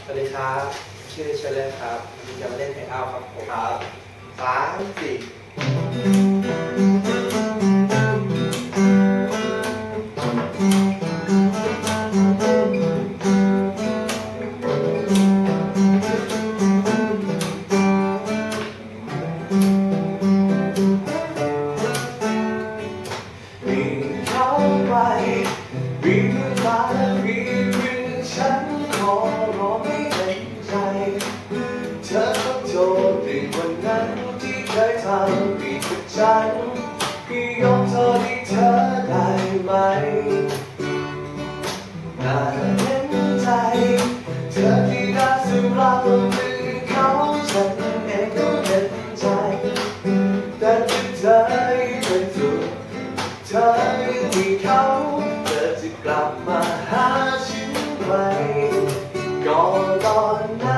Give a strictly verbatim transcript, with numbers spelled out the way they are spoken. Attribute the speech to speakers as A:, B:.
A: วัสดีครับชื่อเชลเลอร์ครับวันนี้จะมาเล่นเพลงเอาครับผมครับสามสี่
B: วิ่งเข้าไปวิ่งมาวิ่งวิ่งฉันขอร้องให้เห็นใจเธอต้องโทษในวันนั้นที่เคยทำผิดกับฉันพี่ยอมโทษให้เธอได้ไหมน่าเห็นใจเธอที่รักซึ่งเราลืมเขาฉันเองก็เห็นใจแต่ที่เธอเป็นสุขเธอยังมีเขาเธอจะกลับมาหาฉันไหมก่อนตอนนั้น